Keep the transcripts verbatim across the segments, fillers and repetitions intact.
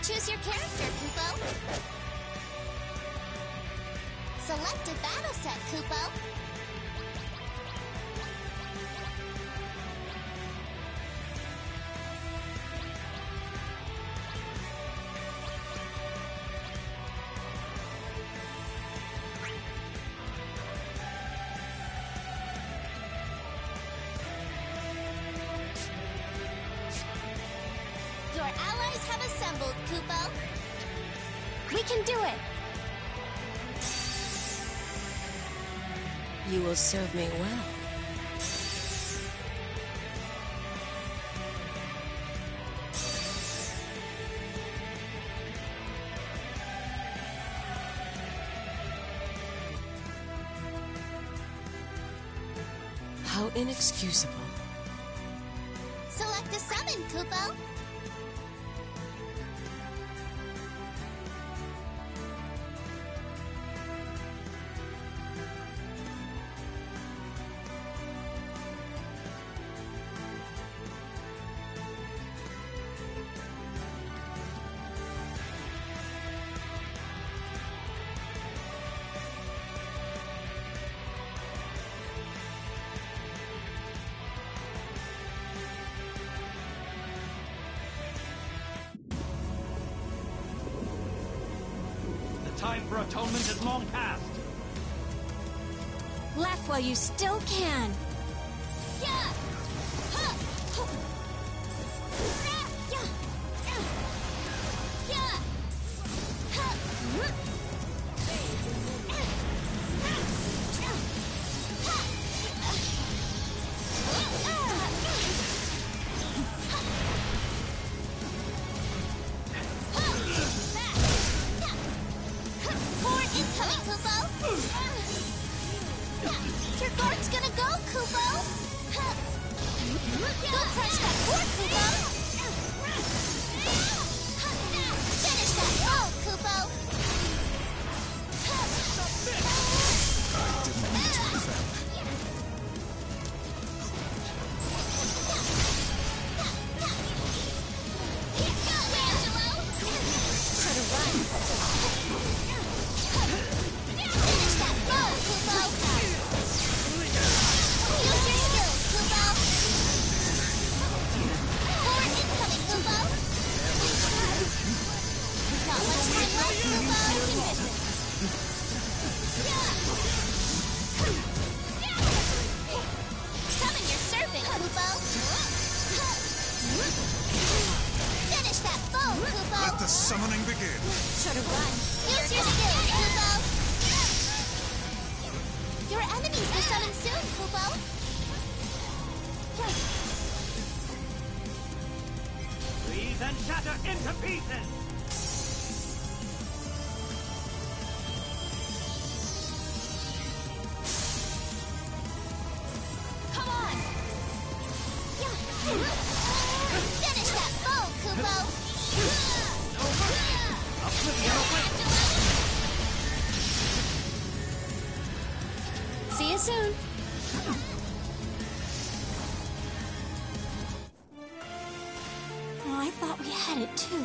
Choose your character, Kupo. Select a battle set, Kupo. Your allies have assembled, Kupo. We can do it! You will serve me well. How inexcusable. Select a summon, Kupo. The time for atonement is long past. Laugh while you still can. Yeah! Huh! Huh! Yeah! Yeah! Yeah! Huh! Horde incoming, Kupo! Your guard's gonna go, Kupo! Go crush that horde, Kupo! Finish that foe, Kupo! I didn't mean to offend. Here you go, Angelo! Try to run. Finish that foe, Kupo! Use your skills, Kupo! Horde incoming, Kupo! Not much time left, Kupo! Summon your serpent, Kupo! Finish that foe, Kupo! Let the summoning begin. Try to run. Use your skills, Kupo! Your enemies will summon soon, Kupo! Freeze and shatter into pieces! Come on! Finish that foe, Kupo! Oblivion awaits! See you soon. Oh, I thought we had it too.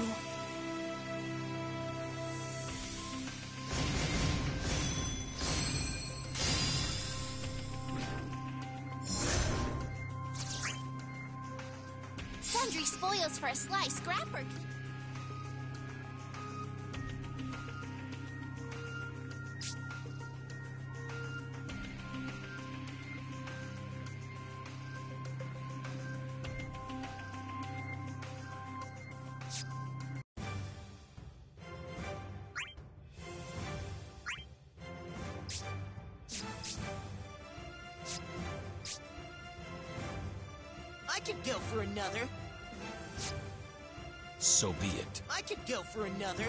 Sundry spoils for a sly scrapper. I could go for another. So be it. I could go for another.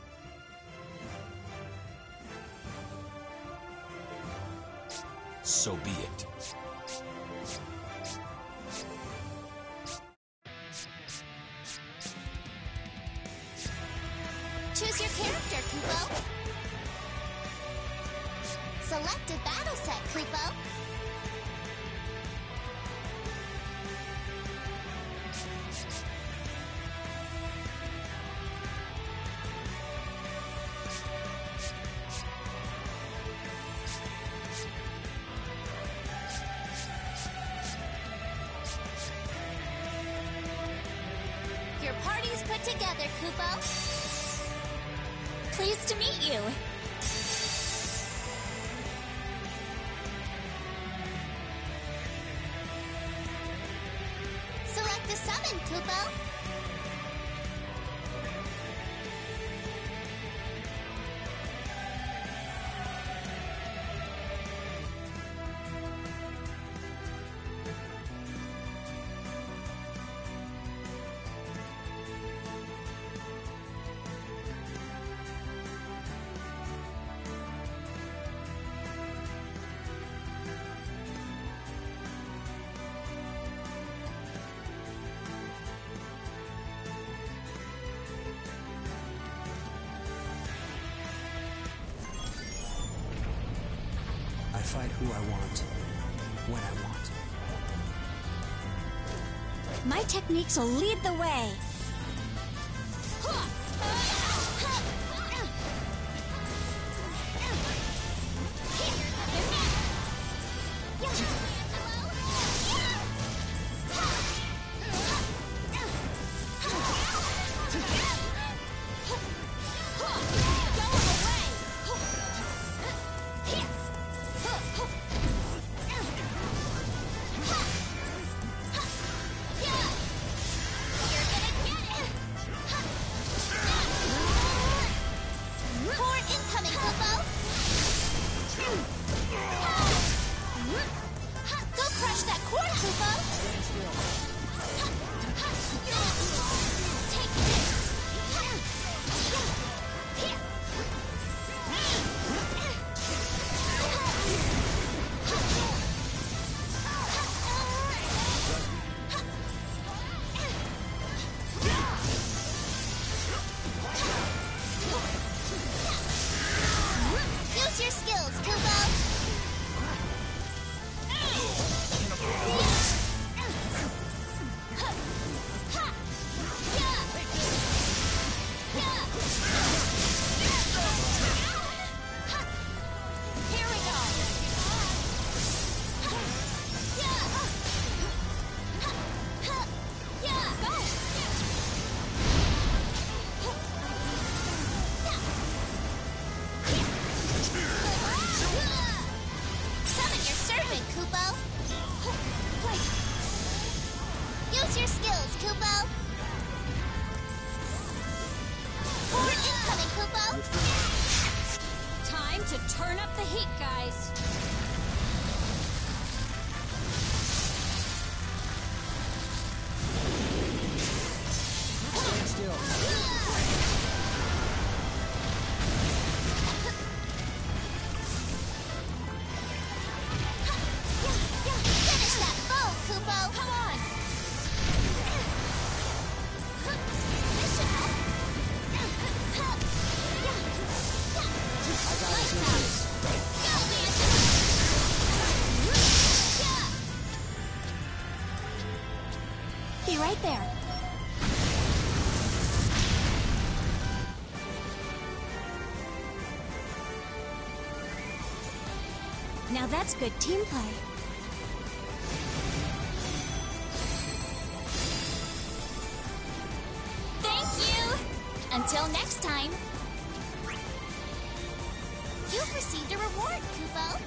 So be it. Choose your character, Kupo. Select a battle set, Kupo. allies put together, Kupo. Pleased to meet you. Select a summon, Kupo. I fight who I want, when I want. My techniques will lead the way. Turn up the heat, guys. Stand still. Finish that bow, Kupo! Come on! This should help. I got Lights it. out! Go, Lantern! Be right there. Now that's good team play. Thank you! Until next time. You've received a reward, Kupo.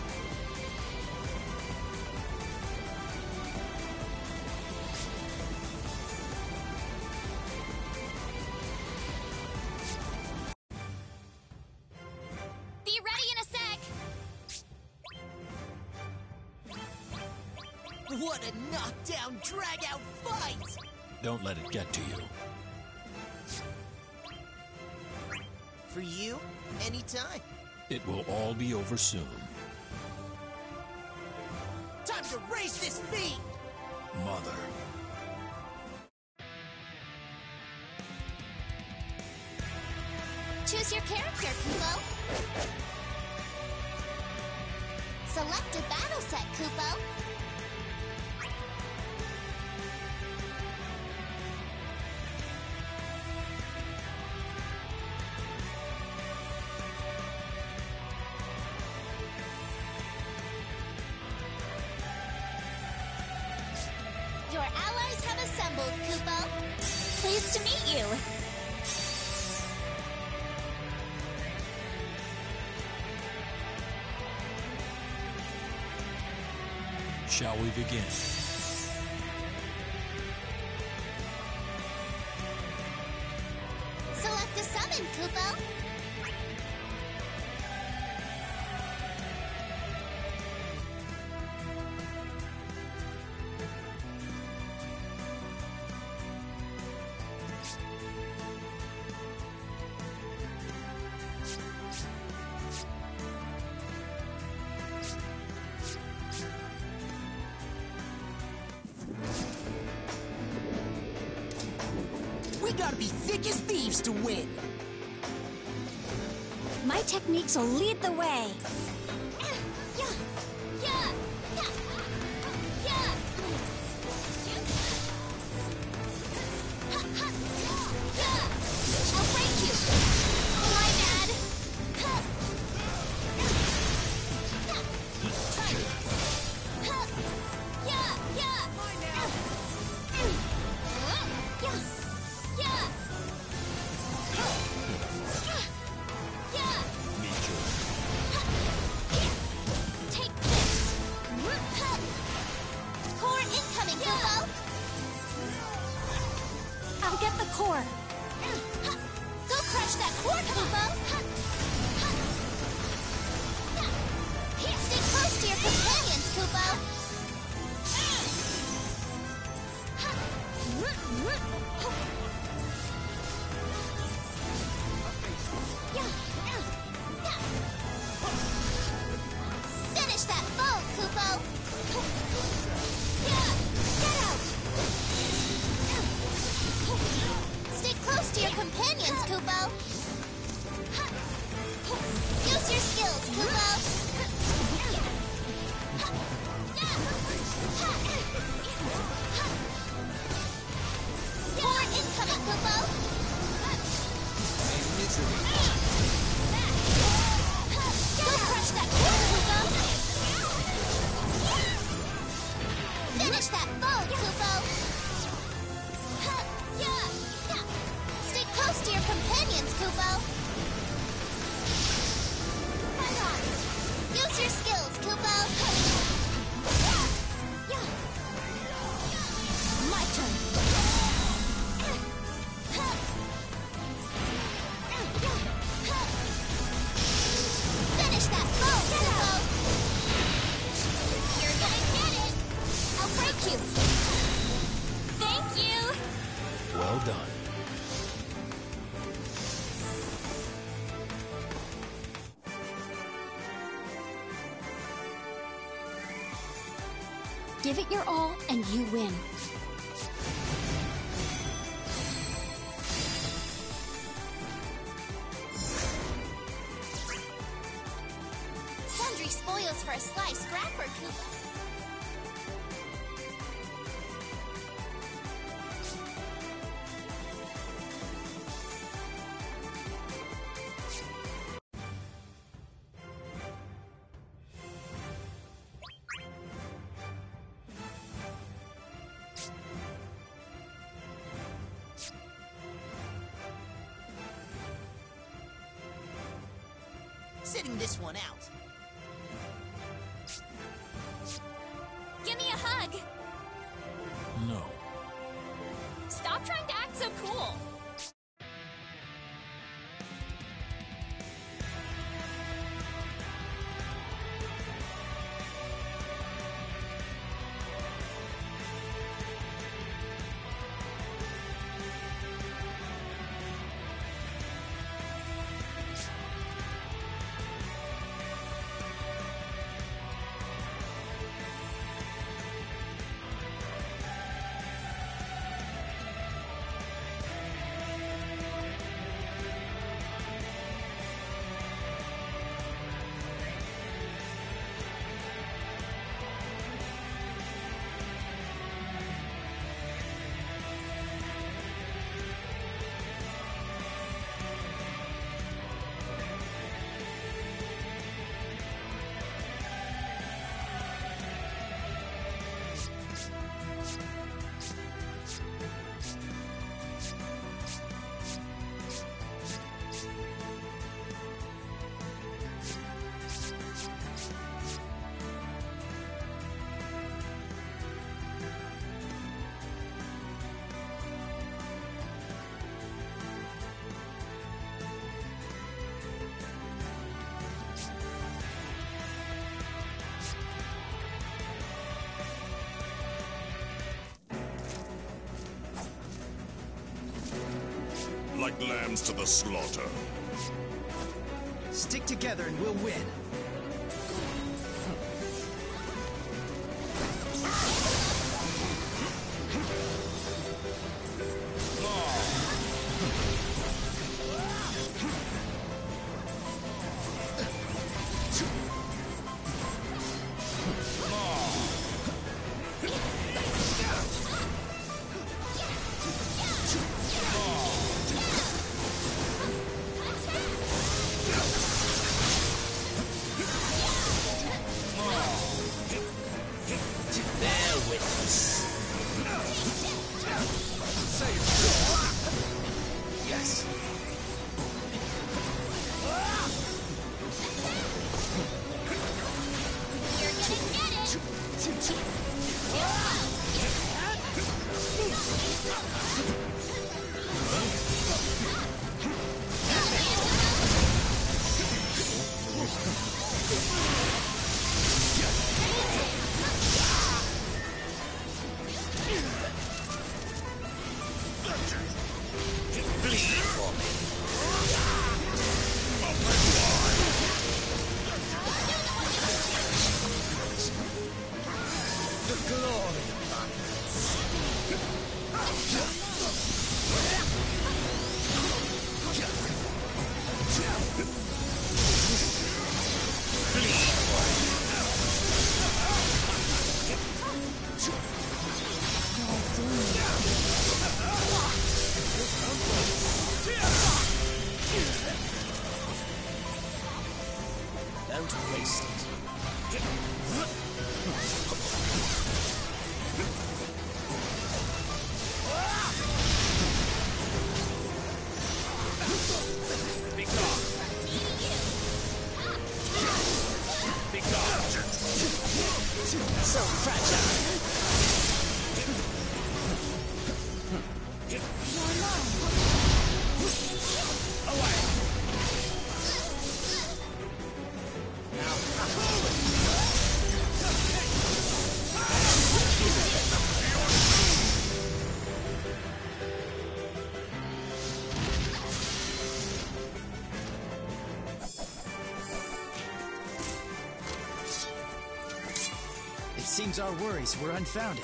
Be ready in a sec! What a knockdown, drag-out fight! Don't let it get to you. For you, anytime. It will all be over soon. Time to raise this fiend! Mother. Choose your character, Kupo. Select a battle set, Kupo. Your allies have assembled, Kupo. Pleased to meet you. Shall we begin? Select a summon, Kupo. We gotta be thick as thieves to win. My techniques will lead the way. Yeah, yeah, yeah, yeah. Ha, ha, yeah. I'll break you. My bad. Ha. Ha. Yeah, yeah. Yeah. Yeah. Yeah. Take this. Core incoming, Kupo. I'll get the core. Go crush that core, Kupo. Stay close to your companions, Kupo. Finish that foe, Kupo! Yeah! Get out! Stay close to your companions, Kupo! Use your skills, Kupo! Core incoming, Kupo! Go crush that core, Kupo! Finish that foe, Kupo! Stay close to your companions, Kupo! Use your skills, Kupo! My turn. Finish that foe, Kupo! You're gonna get it! I'll break you! Thank you. Well done. Give it your all and you win. Sundry spoils for a sly scrapper, Kupo. Sitting this one out. Give me a hug. No. Stop trying to act so cool. like lambs to the slaughter. Stick together and we'll win. Don't waste it. Be gone. Be gone. So fragile. It seems our worries were unfounded.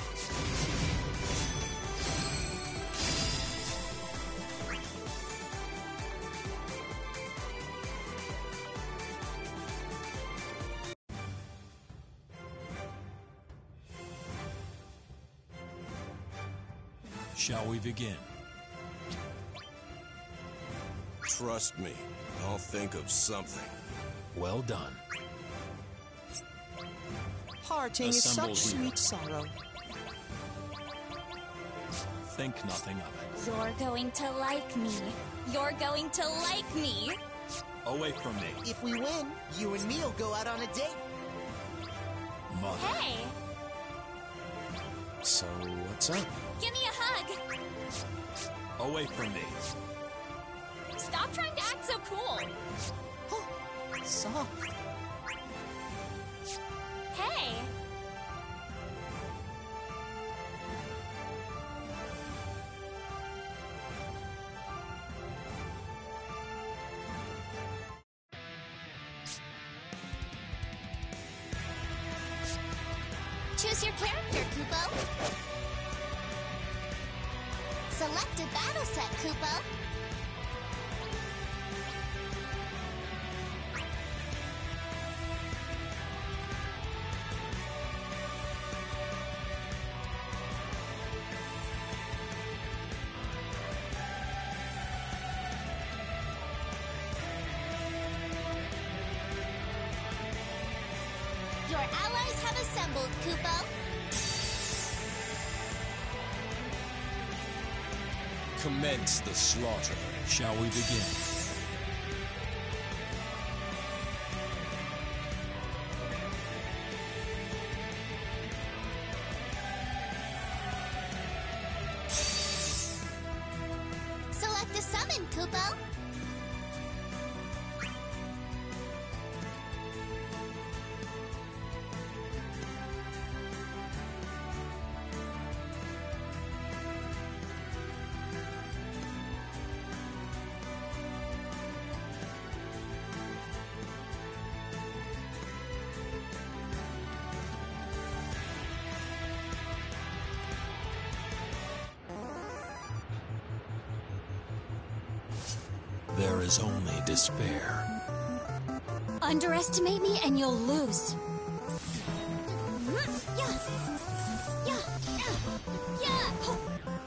Shall we begin? Trust me, I'll think of something. Well done. Parting is Assemble such here. sweet sorrow. Think nothing of it. You're going to like me. You're going to like me. Away from me, If we win, you and me'll go out on a date. mother. Hey, So, what's up? give me a hug. Away from me. Stop trying to act so cool. Soft. Hey. Choose your character, Kupo. Select a battle set, Kupo. Your allies have assembled, Kupo. Commence the slaughter. Shall we begin? Select a summon, Kupo. is only despair. Underestimate me and you'll lose. Yeah. Yeah. Yeah.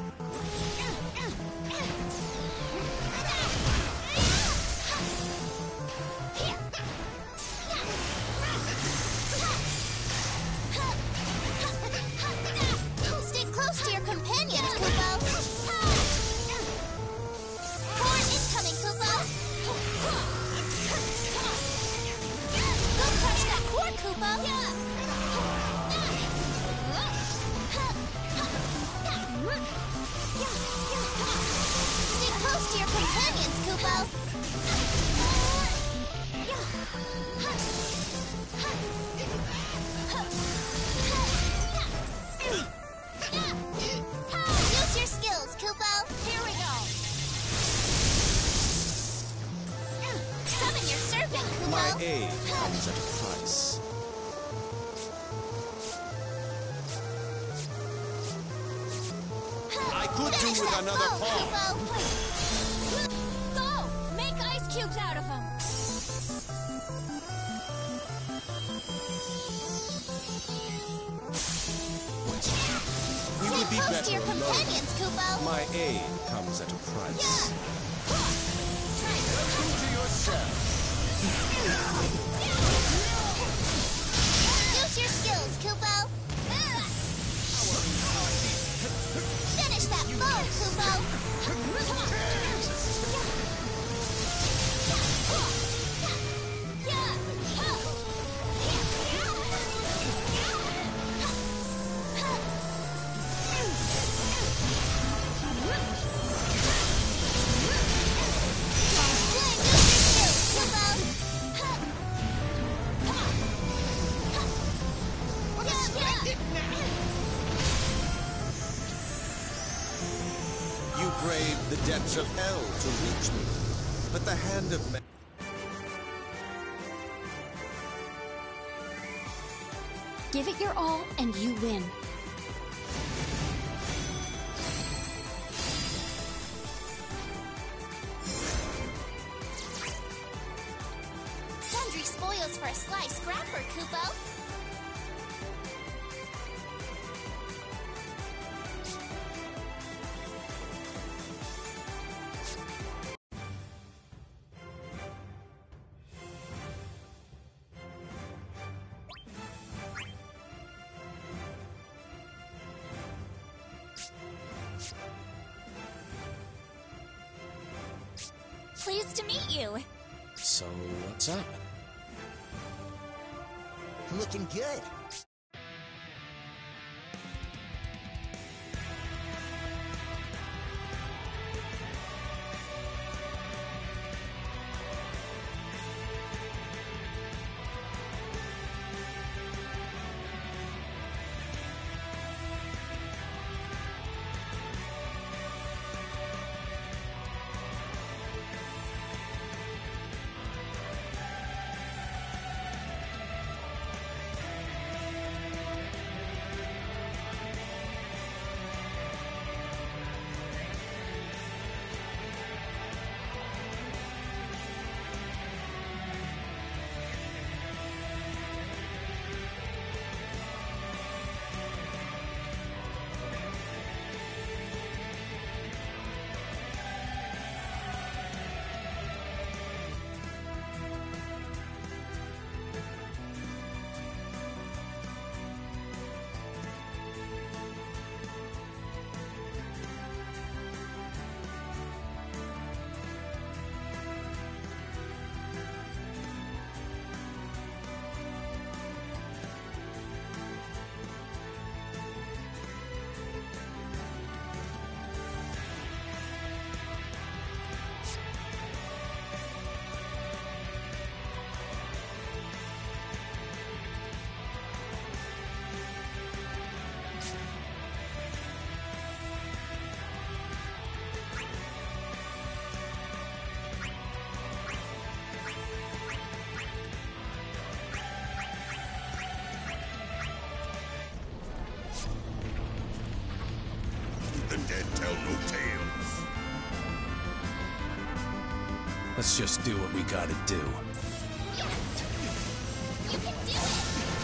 Stay close to your companions, Kupo. Core incoming, Kupo. Go crush that core, Kupo. Stay close to your companions, Kupo. Use your skills, Kupo. Here we go. Summon your servant, Kupo. My aid comes at a price. I could do Finish with that another blow, paw. Kupo. Go! Make ice cubes out of them! We Stay would be close to better your alone. companions, Kupo. My aid comes at a price. Use your skills, Kupo. Finish that blow, Kupo. You braved the depths of hell to reach me, but the hand of man... Give it your all and you win. Sundry spoils for a sly scrapper, Kupo. Pleased to meet you. So, what's up? Looking good. Let's just do what we gotta do. You can do it!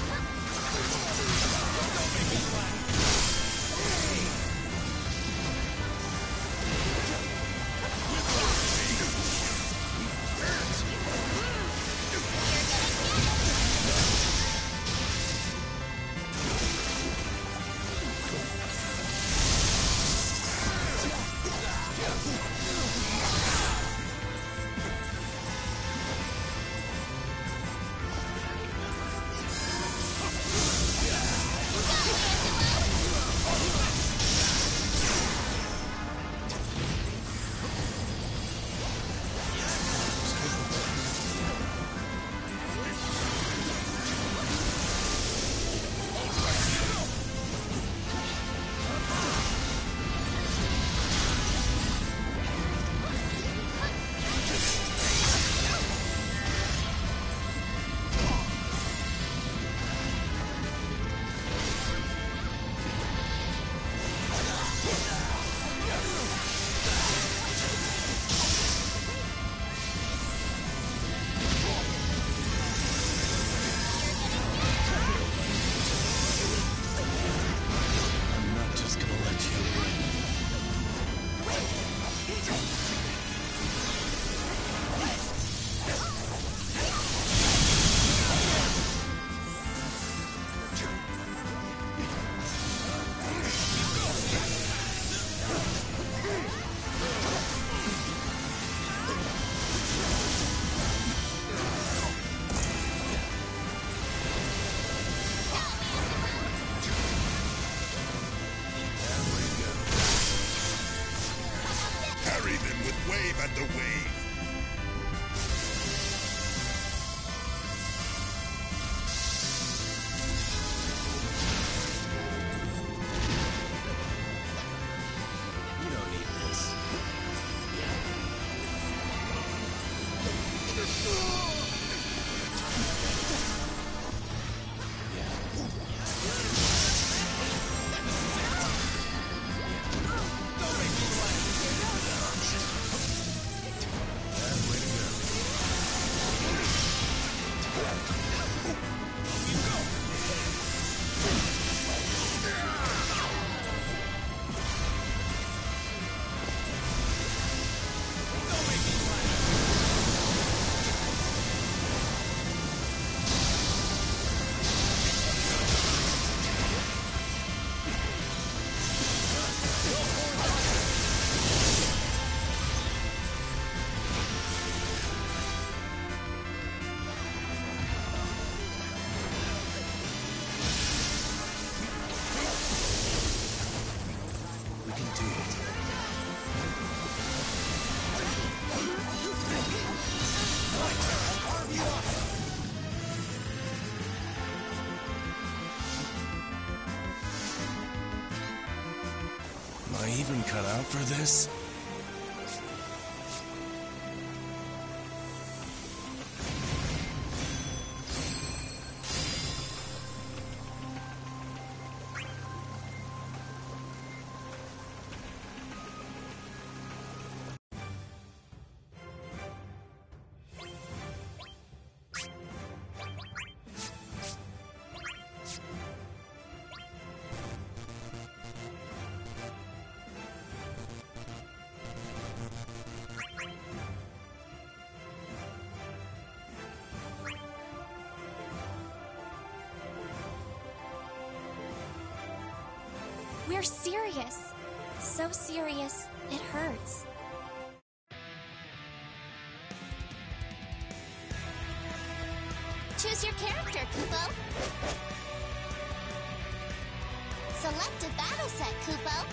at the wave. You don't need this. Am I even cut out for this? We're serious. So serious, it hurts. Choose your character, Kupo. Select a battle set, Kupo.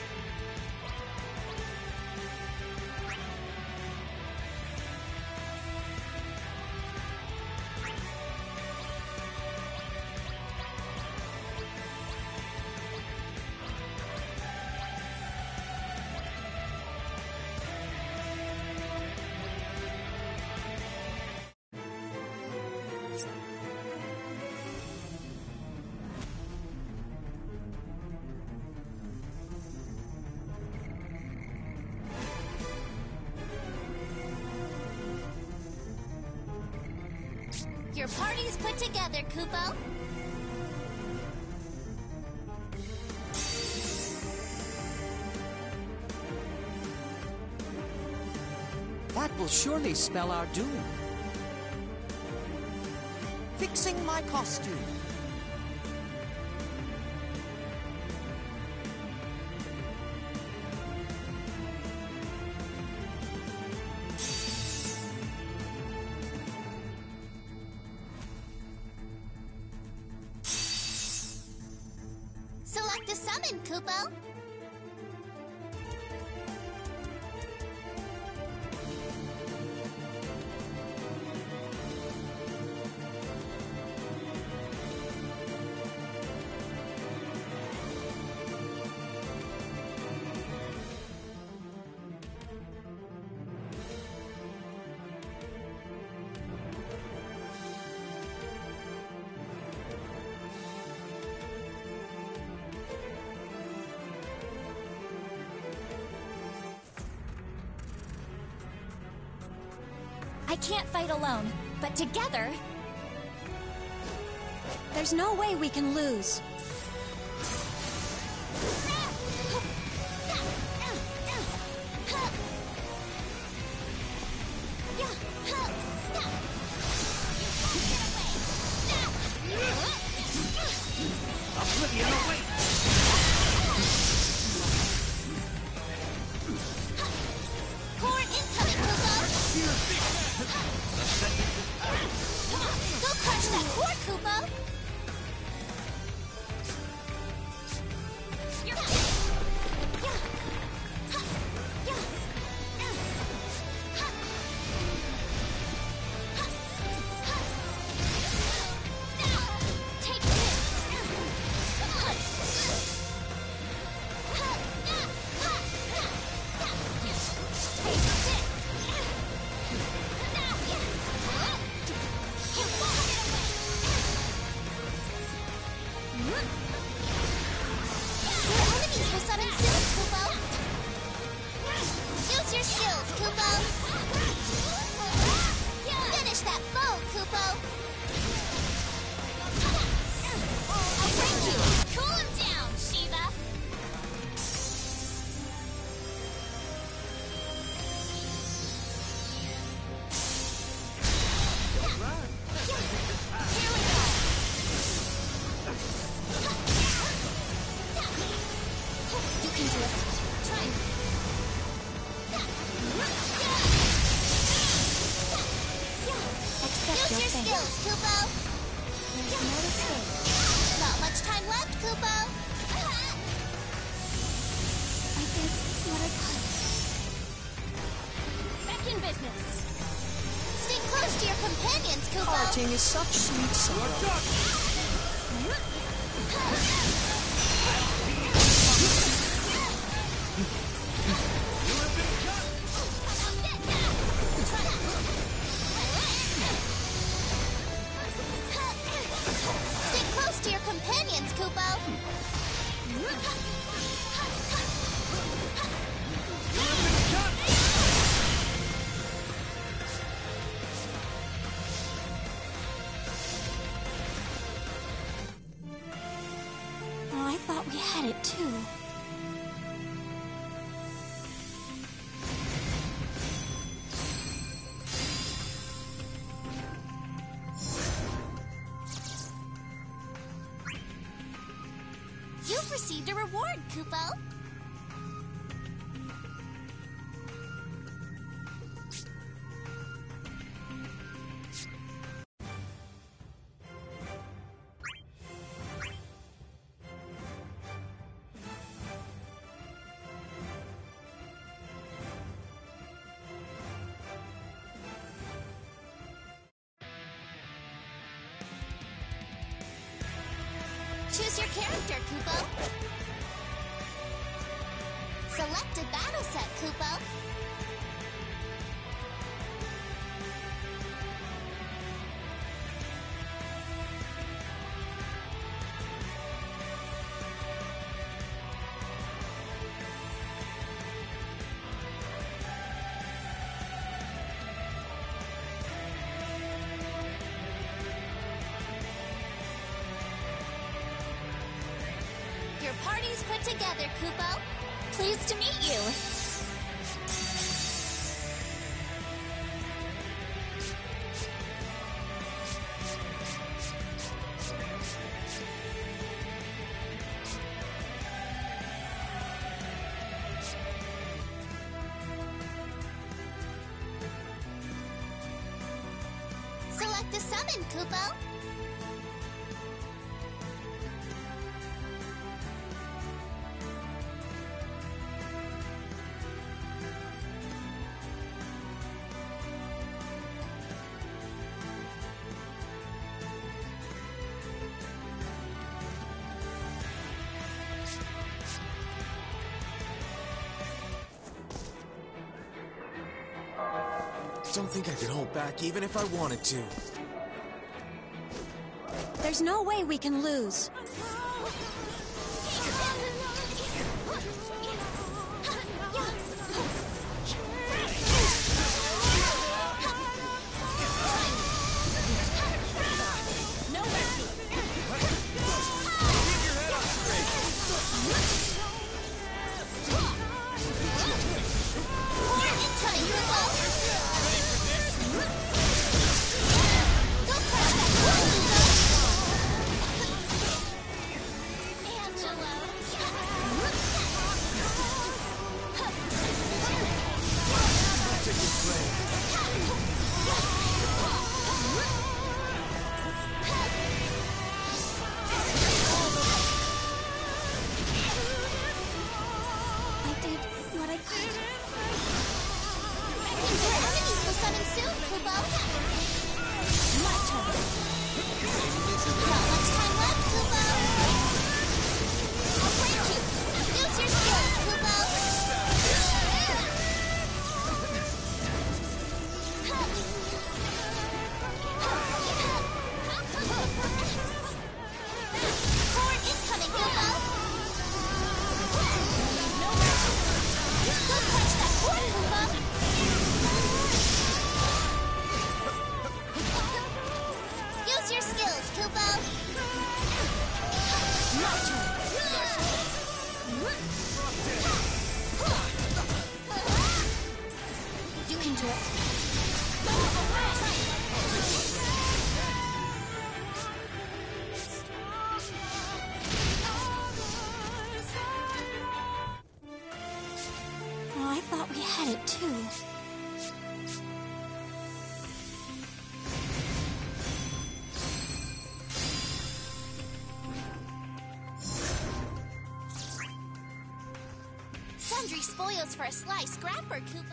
party's put together, Kupo. That will surely spell our doom. Fixing my costume. Select a summon, Kupo. I can't fight alone, but together... There's no way we can lose. Oblivion awaits! Core incoming, Kupo. Go crush that core, Kupo. Take Your enemies will summon soon, Kupo. Use your skills, Kupo. Finish that foe, Kupo. I'll break you. Cool him down, Shiva! Here we go. You can do it. Try. Accept Use your your fate. skills, Kupo. There's no escape. Not much time left, Kupo. I did what I could. Back in business. Stay close to your companions, Kupo. Parting is such sweet sorrow. Stay close to your companions, Kupo. Oh, I thought we had it too. You've received a reward, Kupo. Choose your character, Kupo. Select a battle set, Kupo. Party's put together, Kupo. Pleased to meet you. Select a summon, Kupo. Don't think I could hold back even if I wanted to. There's no way we can lose. Sundry spoils for a sly scrapper, Kupo.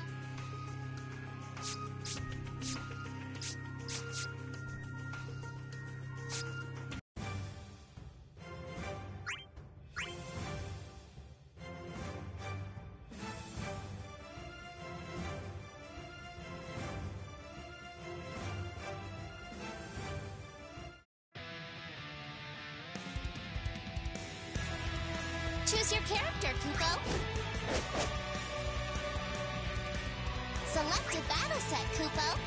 Choose your character, Kupo. Select a battle set, Kupo.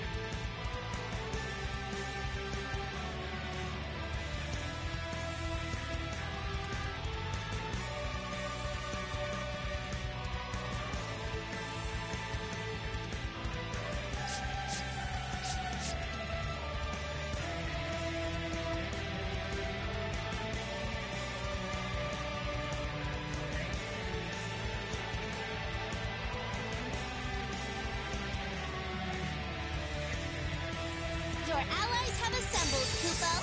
Your allies have assembled, Kupo.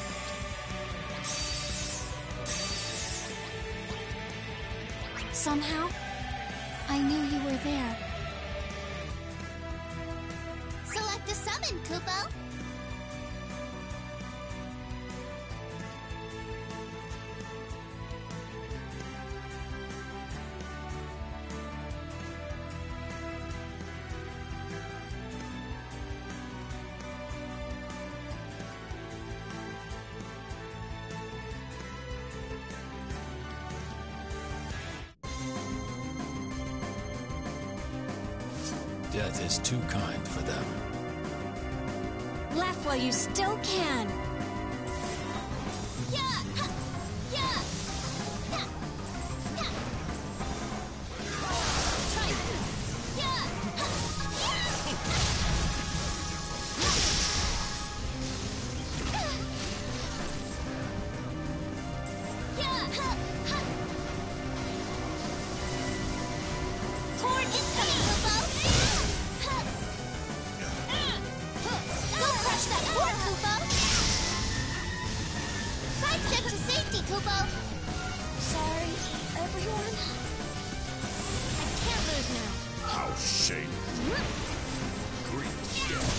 Somehow, I knew you were there. Select a summon, Kupo. Death is too kind for them. Laugh while you still can. Yeah! Ha! Yeah! Step to safety, Kupo! Sorry, everyone. I can't lose now. How shameful. Great death.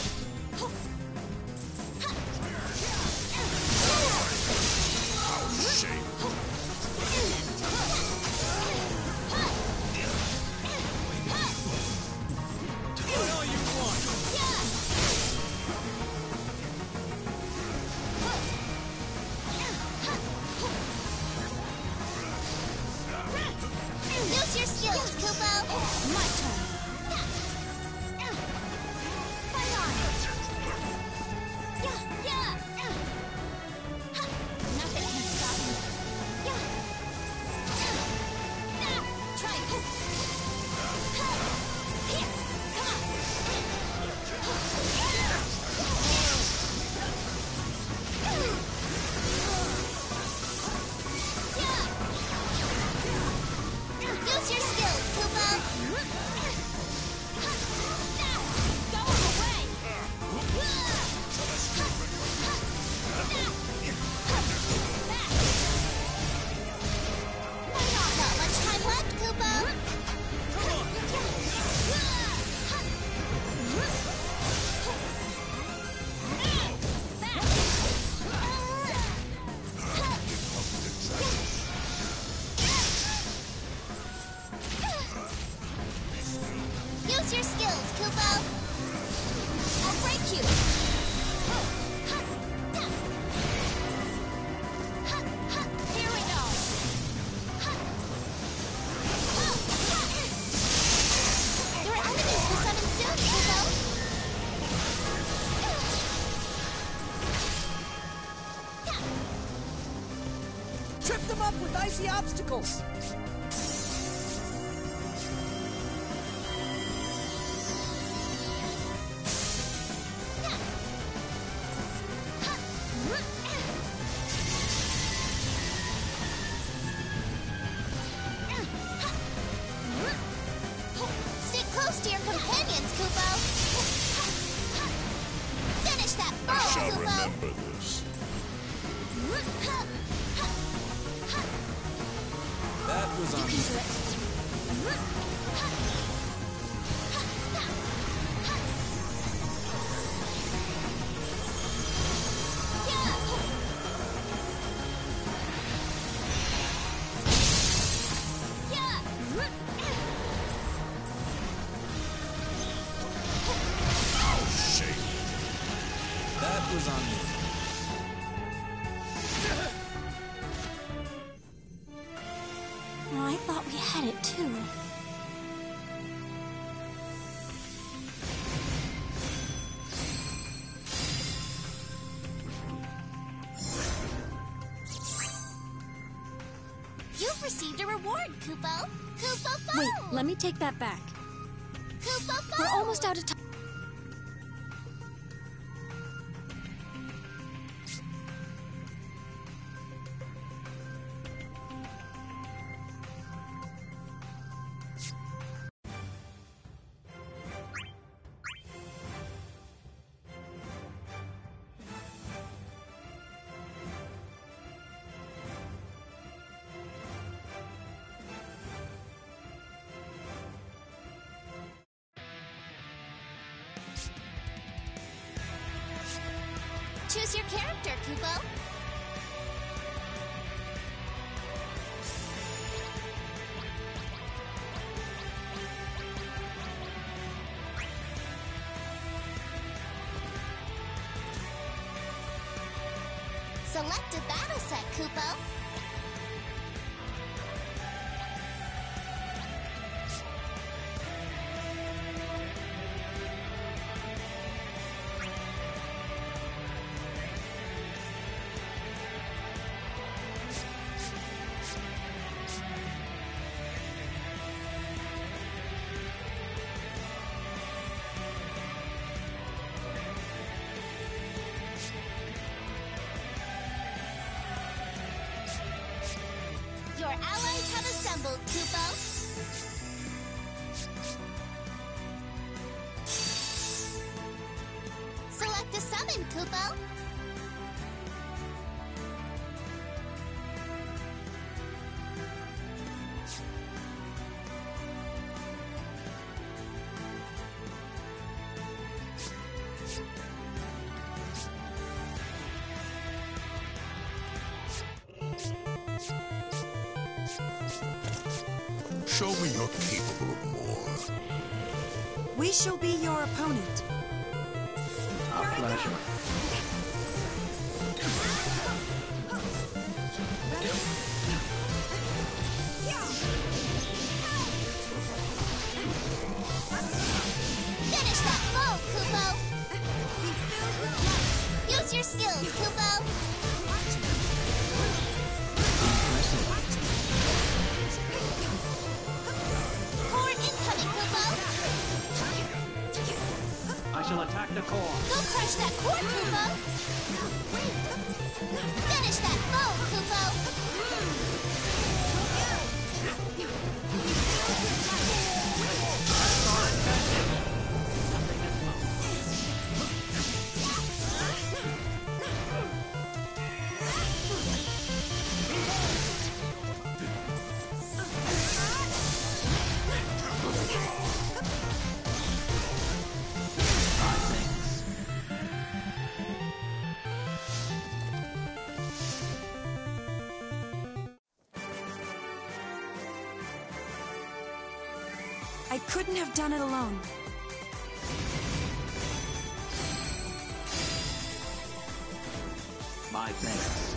How shameful. What all you want? Use your skills, Kupo! My turn. Fight on! Yeah, yeah! Nothing can stop me. Try it. Here, come on! Use your skills, Kupo! Go away. Not much time left, Kupo! Use your skills, Kupo! I'll break you. Here we go. Your enemies will summon soon, Kupo! Trip them up with icy obstacles! Stick close to your companions, Kupo! Finish that I shall burrow, Kupo! remember this. That was on me. How shameful. That was on me. Oh, I thought we had it too. You've received a reward, Kupo! Kupo Phone! Wait, let me take that back. Kupo Phone! We're almost out of time. Choose your character, Kupo! Select a battle set, Kupo! Your allies have assembled, Kupo! Select a summon, Kupo! Show me you're capable of more. We shall be your opponent. Our pleasure. Finish that foe, Kupo! Use your skills, Kupo! Core incoming, Kupo! I shall attack the core. Go crush that core, Kupo! Finish that foe, Kupo! I couldn't have done it alone. My thanks.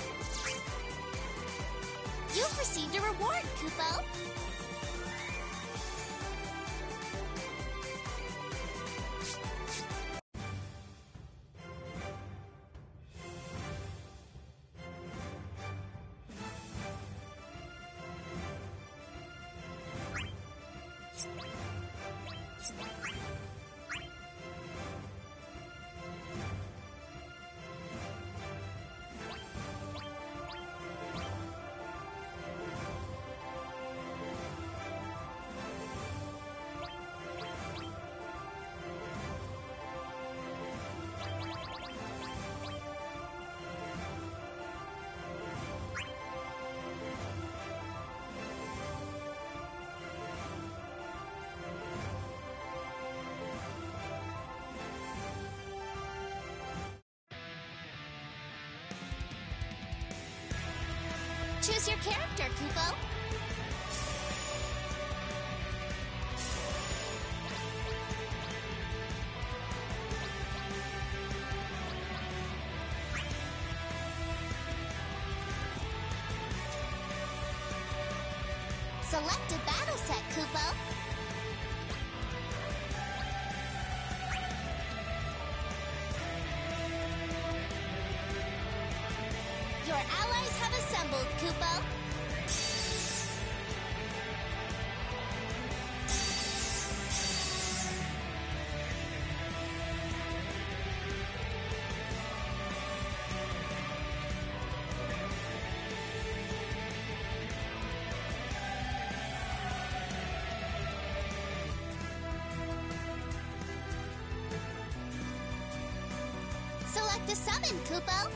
You've received a reward, Kupo! Choose your character, Kupo. Select a battle set, Kupo. Your allies have assembled, Kupo. Select a summon, Kupo.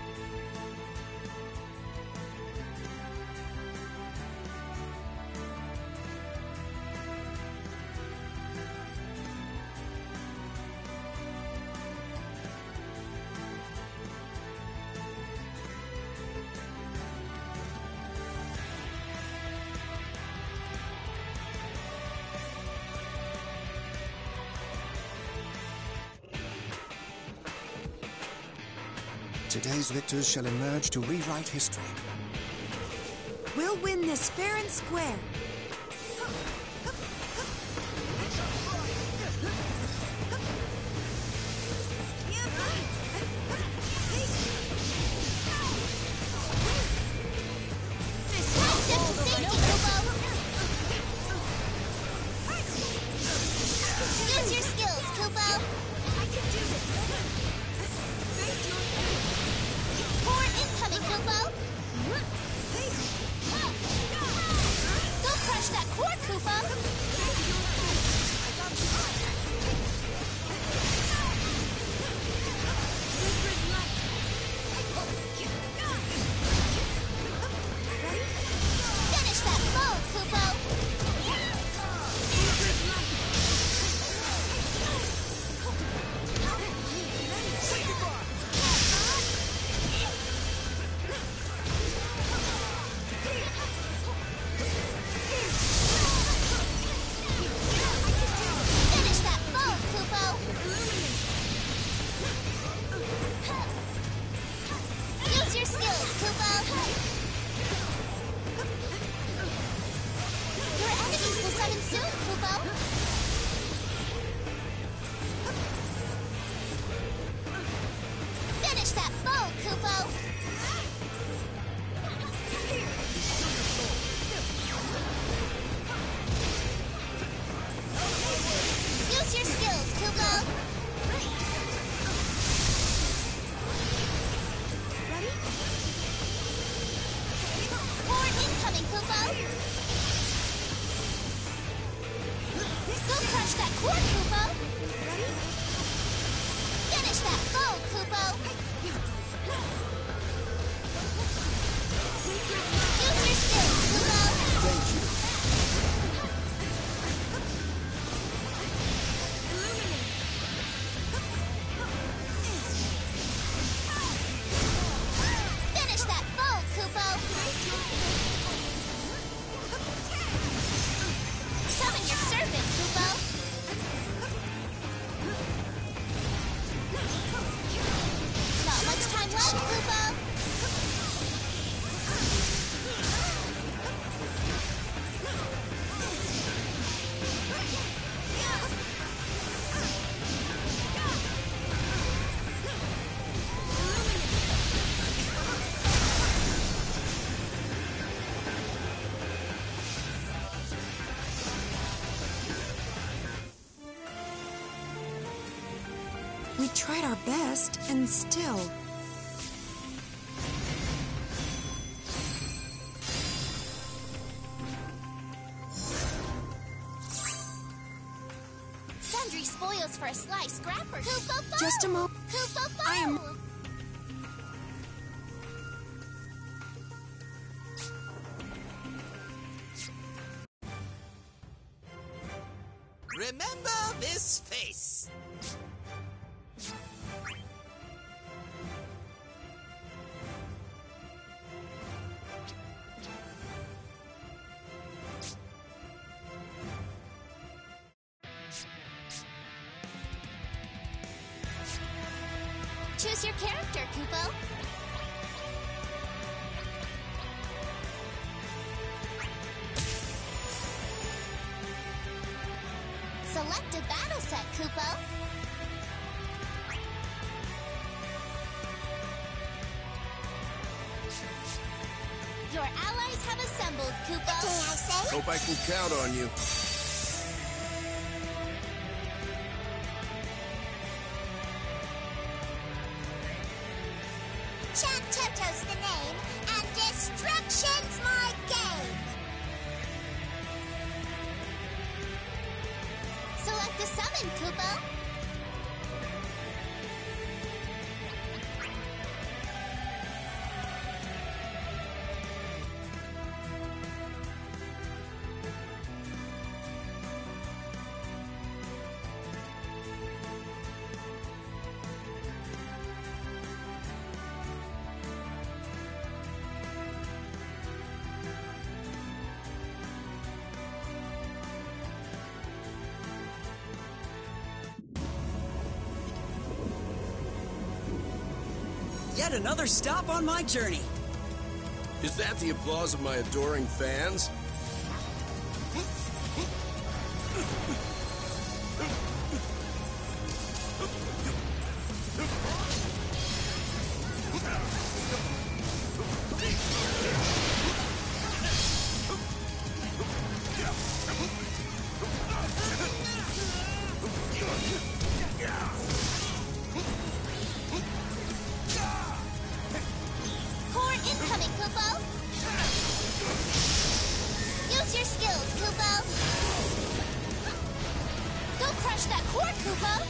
Today's victors shall emerge to rewrite history. We'll win this fair and square. Use your skills, Kupo. I can do this. Core incoming, Kupo. Go crush that core, Kupo. soon, Kupo. Finish that bow, Kupo. Use your skills, Kupo. Ready? More incoming, Kupo. Go crush that core, Kupo. Ready? Finish that bow, Kupo. Use your skills, Kupo. Thank you. Finish that bow, Kupo. Summon your servant, Kupo. Not much time left, Kupo. We tried our best, and still. Sundry spoils for a slice, scrapper. Kupo bow. Just a mo- Kupo bow. I am- Remember this face. Choose your character, Kupo. Select a battle set, Kupo. Your allies have assembled, Kupo. Did I say? Hope I can count on you. Chant Toto's the name, and destruction's my game. Select a summon, Kupo. Yet another stop on my journey. Is that the applause of my adoring fans? Core incoming, Kupo. Use your skills, Kupo. Go crush that core, Kupo.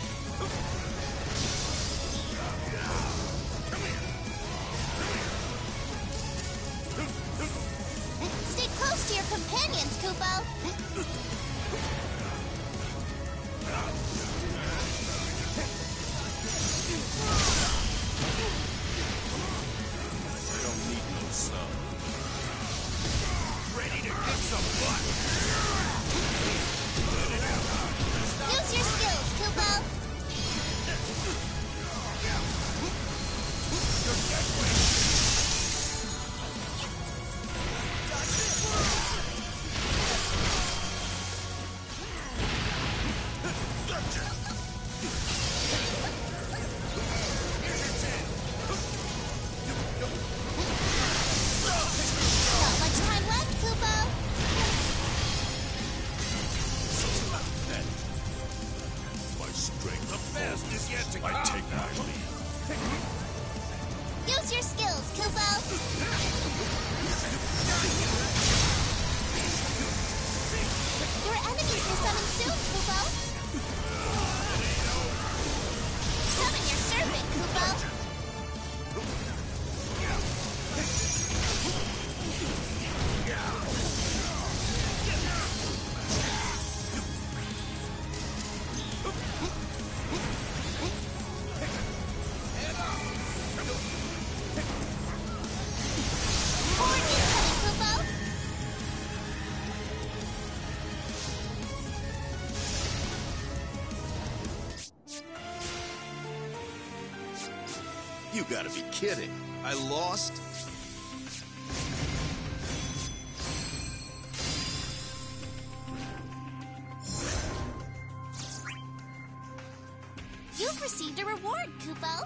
Stay close to your companions, Kupo. I don't need no sun. Ready to kick some butt. Use your skills, Kupo. You gotta be kidding. I lost? You've received a reward, Kupo.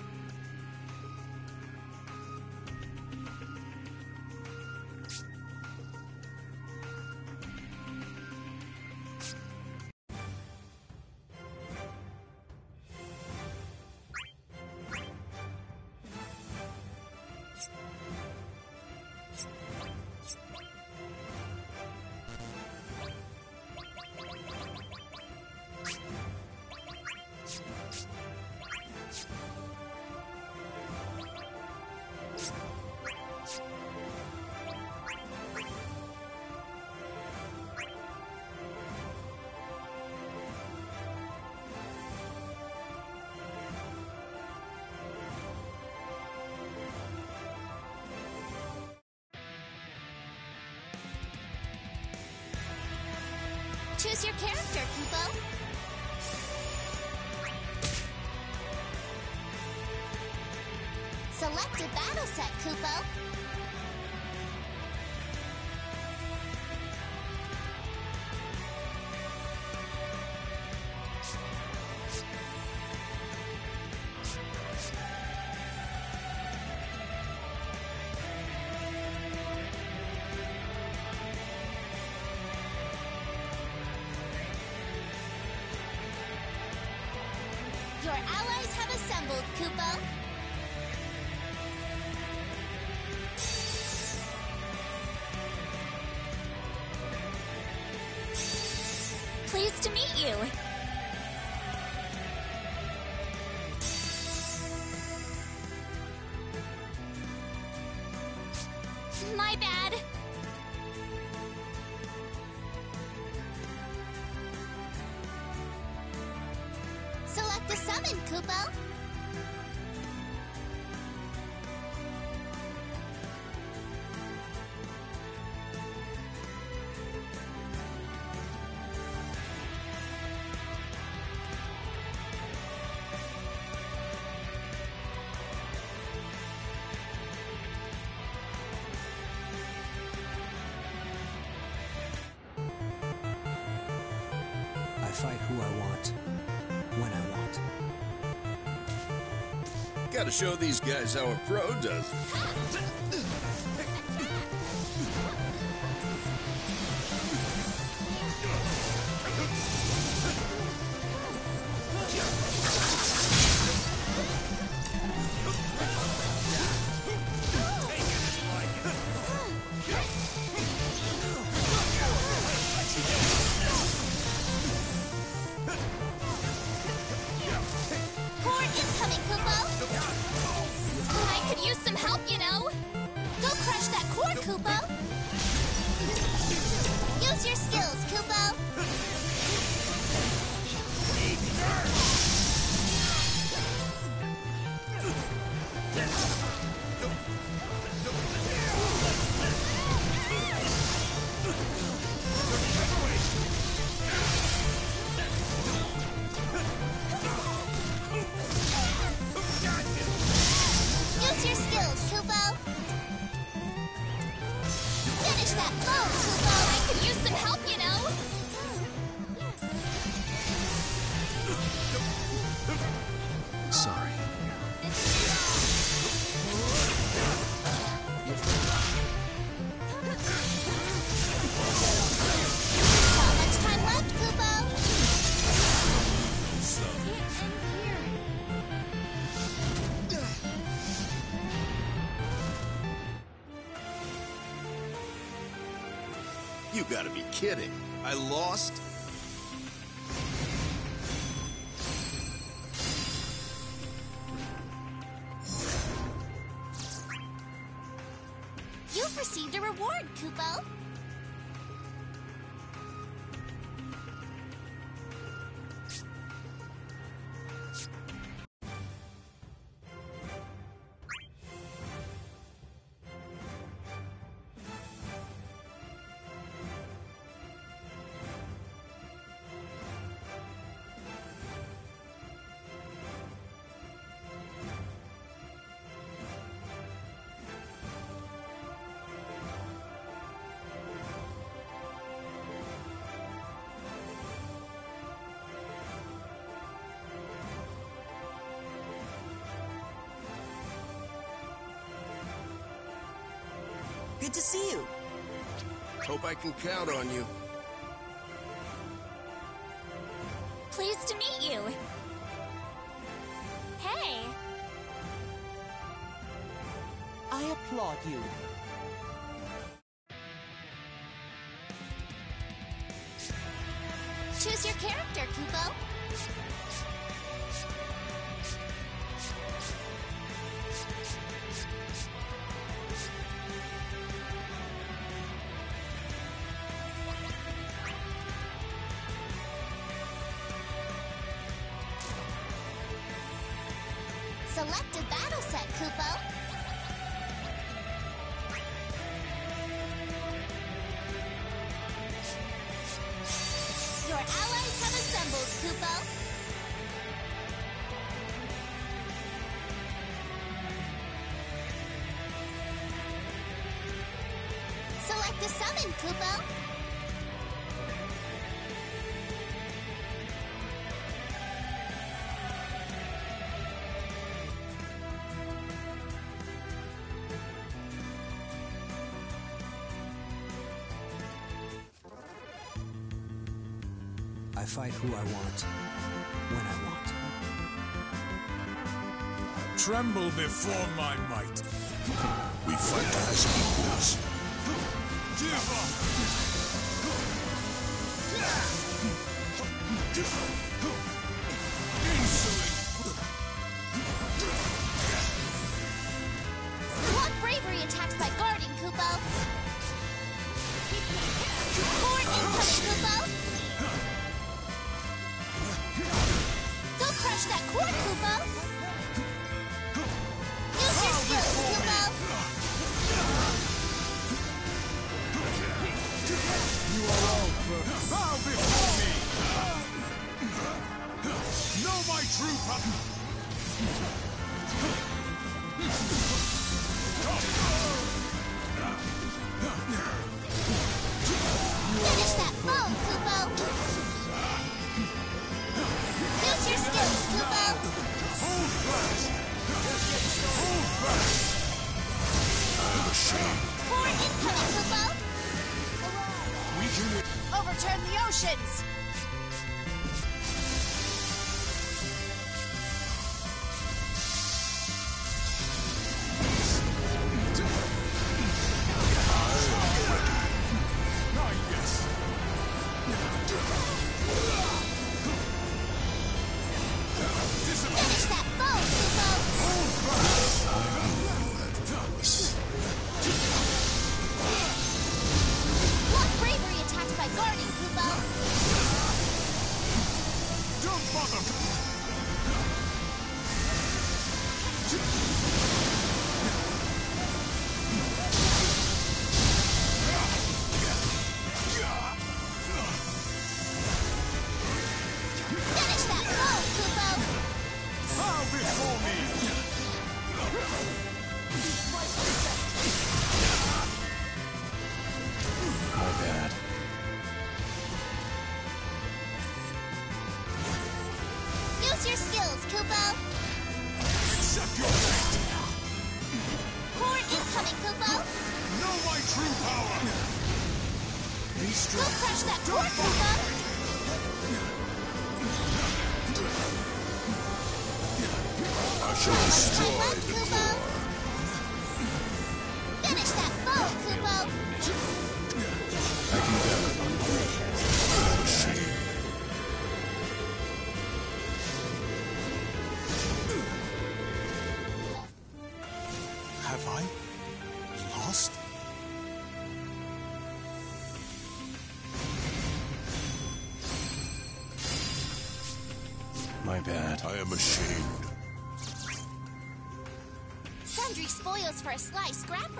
Choose your character, Kupo. Select a battle set, Kupo. Your allies have assembled, Kupo. Pleased to meet you. My bad. Select a summon, Kupo. I fight who I want, when I want. Gotta show these guys how a pro does it. Horde incoming, Kupo. I could use some help, you know. Go crush that core, Kupo. Use your skills, Kupo. Use your skills, Kupo. Finish that foe, Kupo. I could use some help, you know. Sorry. Not much time left, Kupo. You gotta be kidding. I lost? You've received a reward, Kupo. Good to see you. Hope I can count on you. Pleased to meet you. Hey. I applaud you. Choose your character, Kupo. Select a battle set, Kupo. Your allies have assembled, Kupo. Select a summon, Kupo. I fight who I want, when I want. Tremble before my might. We fight as equals. Give up! Insolent! Block bravery attacks by guarding, Kupo. Core incoming, Kupo. Go crush that core, Kupo. Use your skills, Kupo. You are all for bow before me! Know my true power! Finish that foe, Kupo. Use your skills, Kupo. Hold fast! Hold fast! I'm ashamed. Core incoming, Kupo. We can... Overturn the oceans! Ah, yes! Finish that foe, Kupo. Block bravery attacks by guarding, Kupo. Don't bother! Finish that foe, Kupo. Bow before me! My bad. Use your skills, Kupo. Accept your fate! Core incoming, Kupo. Know my true power! Be Go strong! crush that core, Kupo. I shall destroy Left, the Kupo. core. Finish that foe, Kupo. I can gather on my head. I'm ashamed. Have I lost? My bad. I am ashamed. Sundry spoils for a sly scrapper.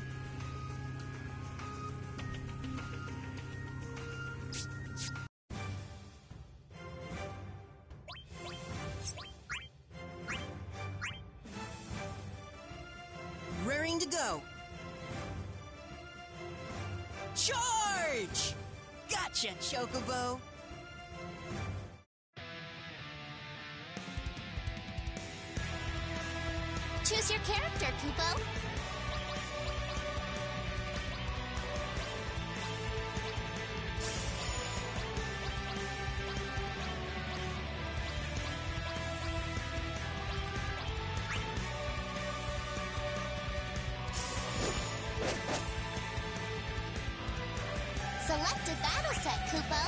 Raring to go. Charge! Gotcha, Chocobo. Choose your character, Kupo. Select a battle set, Kupo.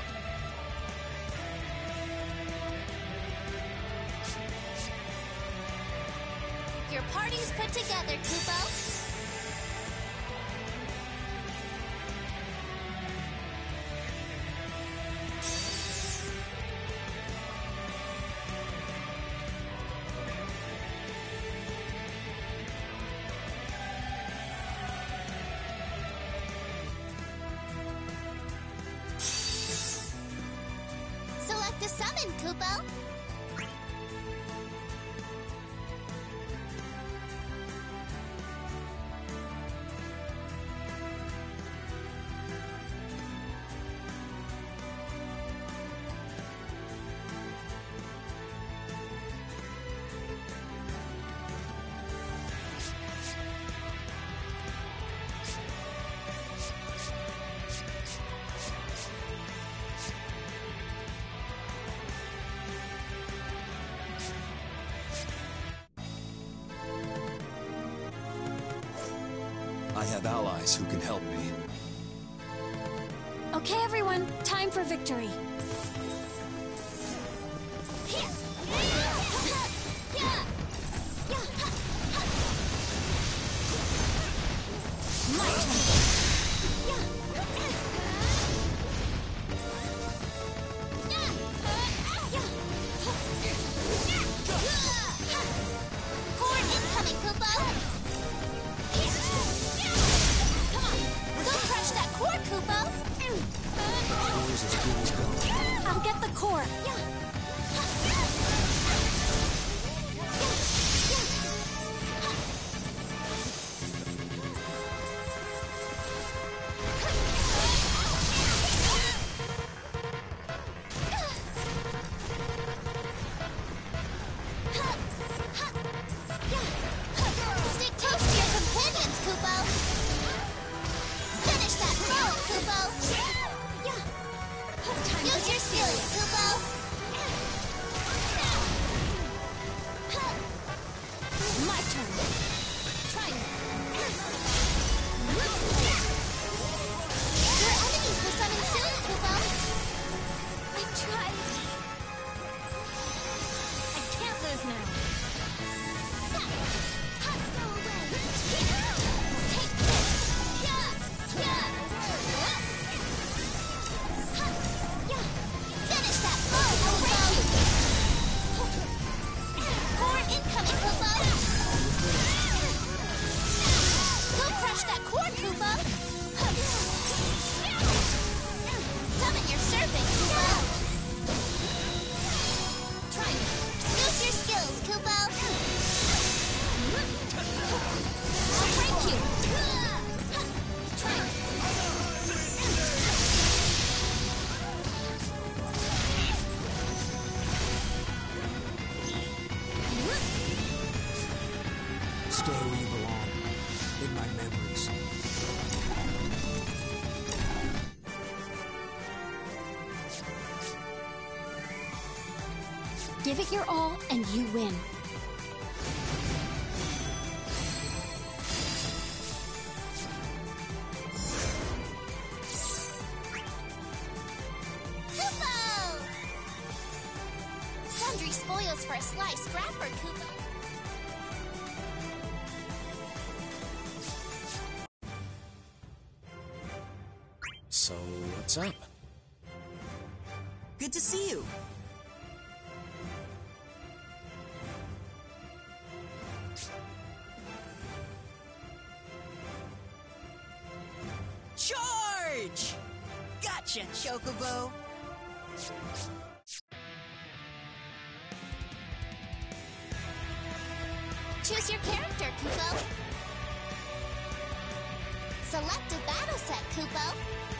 Your party's put together, Kupo. Select a summon, Kupo. I have allies who can help me. Okay, everyone, time for victory. My turn. Core incoming, Kupo. Crush that core, Kupo! Core's as good as gold. I'll get the core. Stick close to your companions, Kupo! Finish that blow, Kupo! Use your skills, Kupo! My turn. Try me. Your enemies will summon soon, Kupo! I tried. I can't lose now. Take Finish that blow, Kupo! Core incoming, Kupo! Go crush that core, Kupo! Summon your serpent, Kupo! Try me. Use your skills, Kupo! I'll break you. Try me. Stay where you belong. In my memories. Give it your all, and you win. Kupo! Sundry spoils for a sly scrapper, Kupo. So, what's up? Good to see you. Charge! Gotcha, Chocobo. Choose your character, Kupo. Select a battle set, Kupo.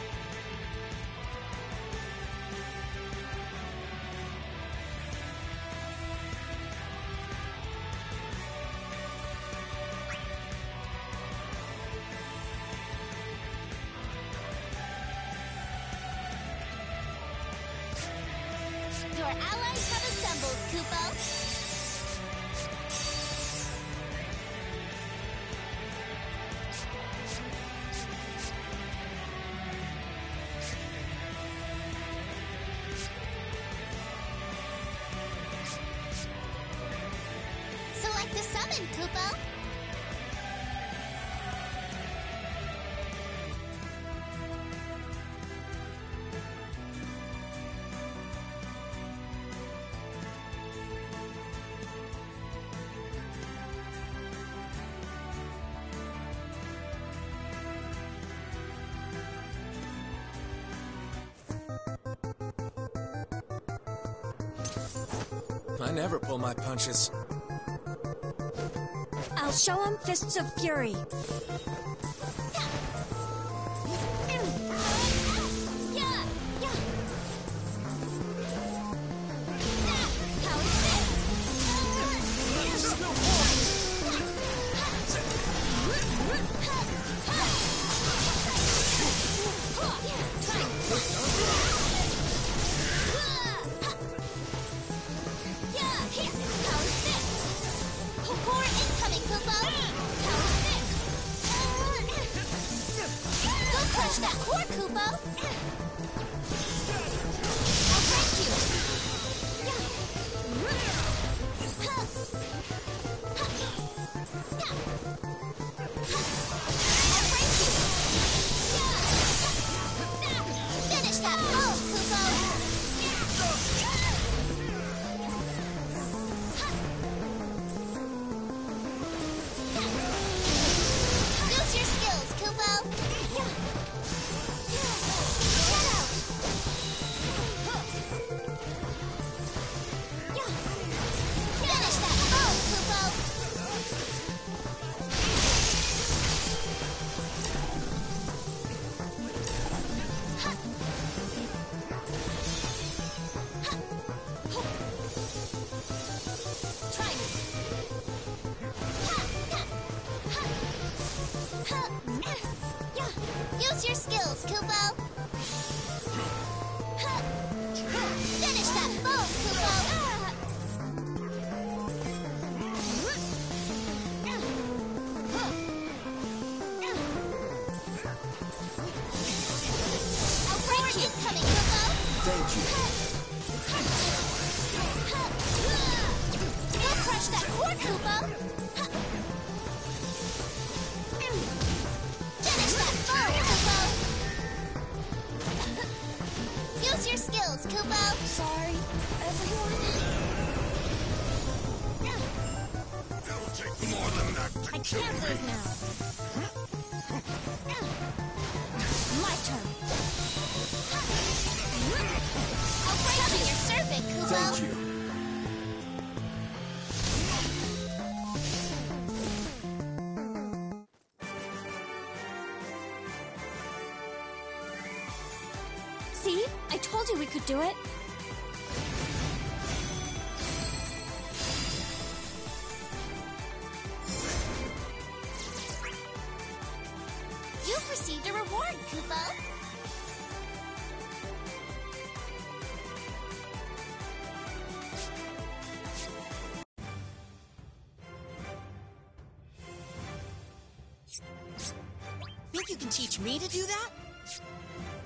Your allies have assembled, Kupo. Kupo. I never pull my punches. I'll show him Fists of Fury. That core, Kupo! I'll break you! I'll break you! Finish that blow, Kupo! Use your skills, Kupo! Use your skills, Kupo! Finish that bow, Kupo! I'll break you! Coming, Kupo! Thank you. Go crush that core, Kupo! Finish that bow, Kupo! Use your skills, Kupo! Sorry, everyone. It'll take more than that to I can't lose now. My turn. I'll break you! Your servant, Kupo! Thank you. See? I told you we could do it. You've received a reward, Kupo! Think you can teach me to do that?